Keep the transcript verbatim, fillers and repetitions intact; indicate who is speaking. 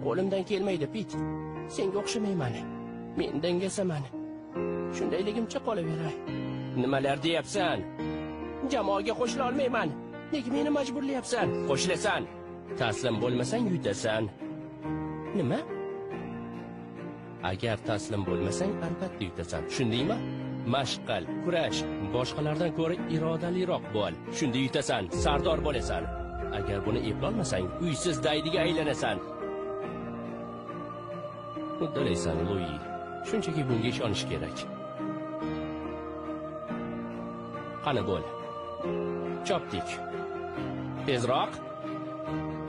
Speaker 1: Qo'limdan kelmaydi, Pit. Senga o'xshamayman. Men dangasaman. Shundayligimcha qolaveray. Nimalar deyapsan? Jamoaga qo'shila olmayman. Nega meni majburlayapsan? Qo'shilasan. Taslim bo'lmasang yutasan. Nima? Agar taslim bo'lmasang, albatta yutasan. Shundaymi? Mashq qil, kurash, boshqalardan ko'ra irodaliroq bo'l. Shunda yutasan, sardor bo'lasan. Agar buni eplolmasang, uysiz daydiga aylanasan. Uddalaysan, Louis. Shunchaki bunga ishonish kerak. Qani bo'l. Chopdik. Tezroq.